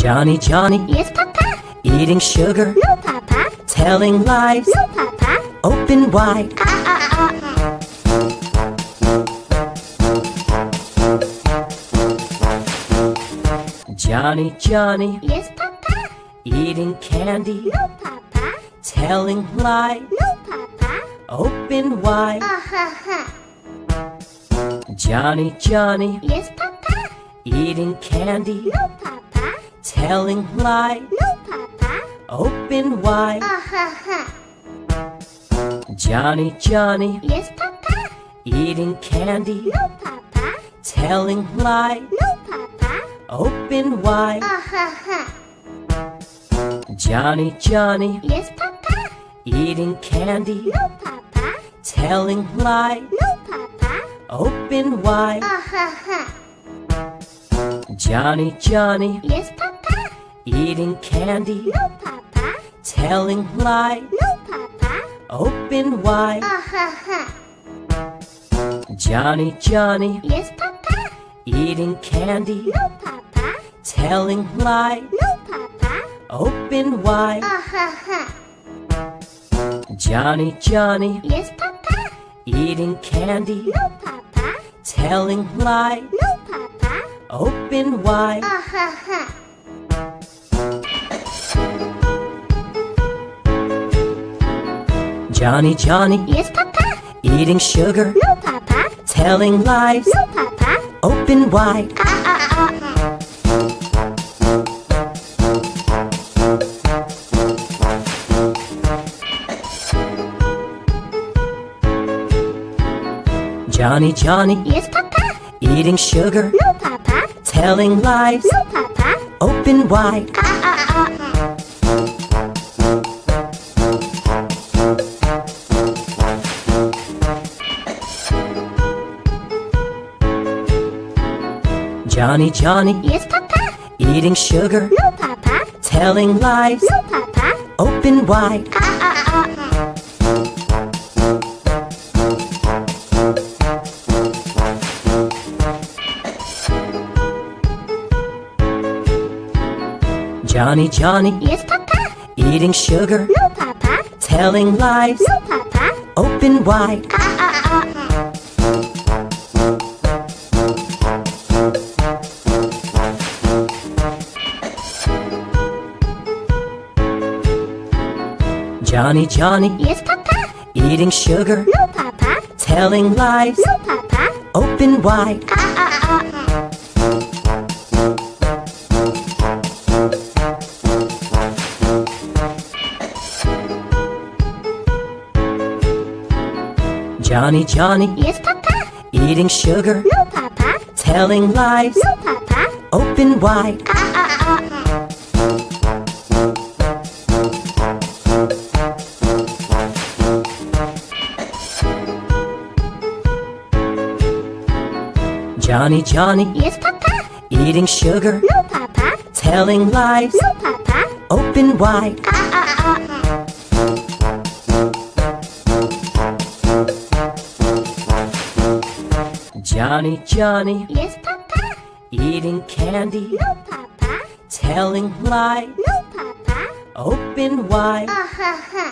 Johnny, Johnny, Yes, Papa. eating sugar, No, Papa. telling lies, No, Papa. open wide. Johnny, Johnny, Yes, Papa. eating candy, No, Papa. telling lies, No, Papa. open wide. Johnny, Johnny, Yes, Papa. eating candy, No, Papa. telling lies, No, Papa. open wide. Johnny, Johnny, Yes, Papa. eating candy, No, Papa. telling lies, No, Papa. open wide. Johnny, Johnny, Yes, Papa. eating candy, No, Papa. telling lies, No, Papa. open wide. Johnny, Johnny, Yes, Papa. eating candy, No, Papa. telling lies, No, Papa. open wide. Johnny, Johnny, Yes, Papa. eating candy, No, Papa. telling lies, No, Papa. open wide. Johnny, Johnny, Yes, Papa. eating candy, No, Papa. telling lies, No, Papa. open wide. Johnny, Johnny, Yes, Papa. eating sugar, No, Papa. telling lies, No, Papa. open wide. Johnny, Johnny, Yes, Papa. eating sugar, No, Papa. telling lies, No, Papa. open wide. Johnny, Johnny, Yes, Papa. eating sugar, No, Papa. telling lies, No, Papa. open wide. Johnny, Johnny, Yes, Papa. eating sugar, No, Papa. telling lies, No, Papa. open wide. Johnny, Johnny, Yes, Papa. eating sugar, No, Papa. telling lies, No, Papa. open wide. Johnny, Johnny, Yes, Papa. eating sugar, No, Papa. telling lies, No, Papa. open wide. Johnny, Johnny, Yes, Papa. eating sugar, No, Papa. telling lies, No, Papa. open wide. Johnny, Johnny, Yes, Papa. eating candy, No, Papa. telling lies, No, Papa. open wide.